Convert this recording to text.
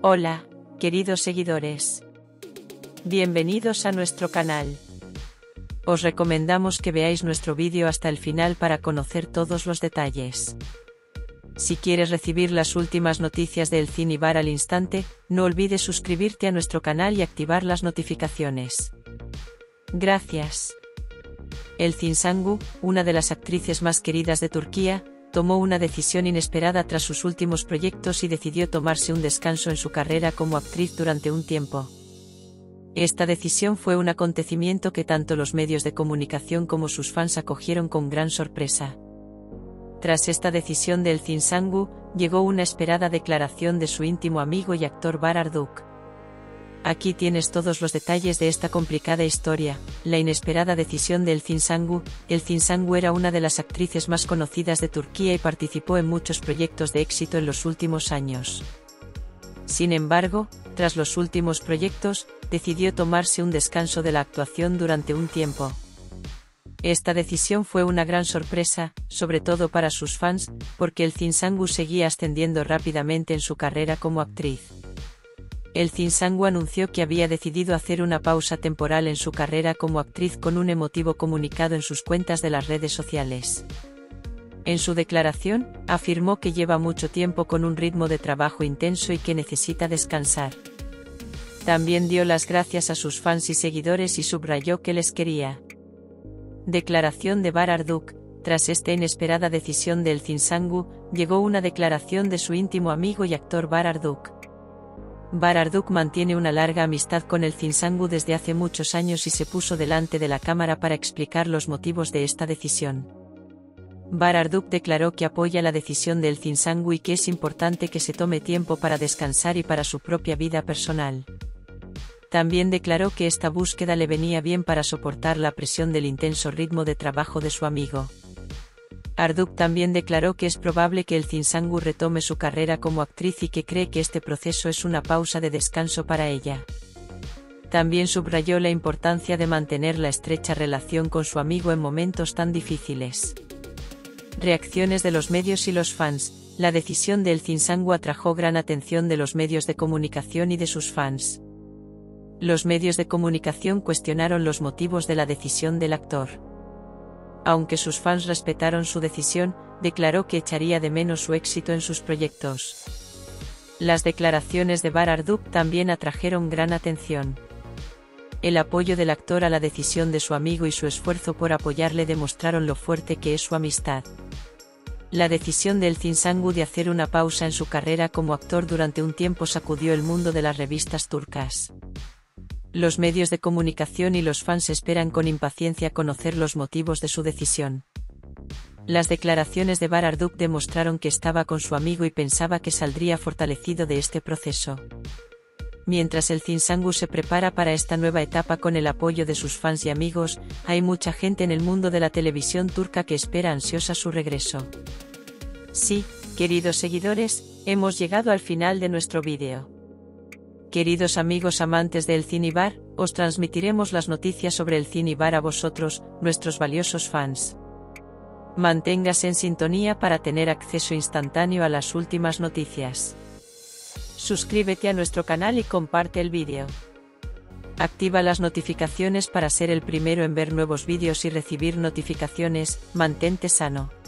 Hola, queridos seguidores. Bienvenidos a nuestro canal. Os recomendamos que veáis nuestro vídeo hasta el final para conocer todos los detalles. Si quieres recibir las últimas noticias del Cine-Bar al instante, no olvides suscribirte a nuestro canal y activar las notificaciones. Gracias. Elçin Sangu, una de las actrices más queridas de Turquía, tomó una decisión inesperada tras sus últimos proyectos y decidió tomarse un descanso en su carrera como actriz durante un tiempo. Esta decisión fue un acontecimiento que tanto los medios de comunicación como sus fans acogieron con gran sorpresa. Tras esta decisión de Elçin Sangu, llegó una esperada declaración de su íntimo amigo y actor Barar Duk. Aquí tienes todos los detalles de esta complicada historia, la inesperada decisión de Elçin Sangu. Elçin Sangu era una de las actrices más conocidas de Turquía y participó en muchos proyectos de éxito en los últimos años. Sin embargo, tras los últimos proyectos, decidió tomarse un descanso de la actuación durante un tiempo. Esta decisión fue una gran sorpresa, sobre todo para sus fans, porque Elçin Sangu seguía ascendiendo rápidamente en su carrera como actriz. Elçin Sangu anunció que había decidido hacer una pausa temporal en su carrera como actriz con un emotivo comunicado en sus cuentas de las redes sociales. En su declaración, afirmó que lleva mucho tiempo con un ritmo de trabajo intenso y que necesita descansar. También dio las gracias a sus fans y seguidores y subrayó que les quería. Declaración de Barar Duk. Tras esta inesperada decisión de Elçin Sangu, llegó una declaración de su íntimo amigo y actor Barar Duk. Barar Duk mantiene una larga amistad con Elçin Sangu desde hace muchos años y se puso delante de la cámara para explicar los motivos de esta decisión. Barar Duk declaró que apoya la decisión de Elçin Sangu y que es importante que se tome tiempo para descansar y para su propia vida personal. También declaró que esta búsqueda le venía bien para soportar la presión del intenso ritmo de trabajo de su amigo. Duk también declaró que es probable que Elçin Sangu retome su carrera como actriz y que cree que este proceso es una pausa de descanso para ella. También subrayó la importancia de mantener la estrecha relación con su amigo en momentos tan difíciles. Reacciones de los medios y los fans. La decisión de Elçin Sangu atrajo gran atención de los medios de comunicación y de sus fans. Los medios de comunicación cuestionaron los motivos de la decisión del actor. Aunque sus fans respetaron su decisión, declaró que echaría de menos su éxito en sus proyectos. Las declaraciones de Barar Duk también atrajeron gran atención. El apoyo del actor a la decisión de su amigo y su esfuerzo por apoyarle demostraron lo fuerte que es su amistad. La decisión de Elçin Sangu de hacer una pausa en su carrera como actor durante un tiempo sacudió el mundo de las revistas turcas. Los medios de comunicación y los fans esperan con impaciencia conocer los motivos de su decisión. Las declaraciones de Barar Duk demostraron que estaba con su amigo y pensaba que saldría fortalecido de este proceso. Mientras Elçin Sangu se prepara para esta nueva etapa con el apoyo de sus fans y amigos, hay mucha gente en el mundo de la televisión turca que espera ansiosa su regreso. Sí, queridos seguidores, hemos llegado al final de nuestro vídeo. Queridos amigos amantes del Cine-Bar, os transmitiremos las noticias sobre el Cine-Bar a vosotros, nuestros valiosos fans. Manténgase en sintonía para tener acceso instantáneo a las últimas noticias. Suscríbete a nuestro canal y comparte el vídeo. Activa las notificaciones para ser el primero en ver nuevos vídeos y recibir notificaciones. Mantente sano.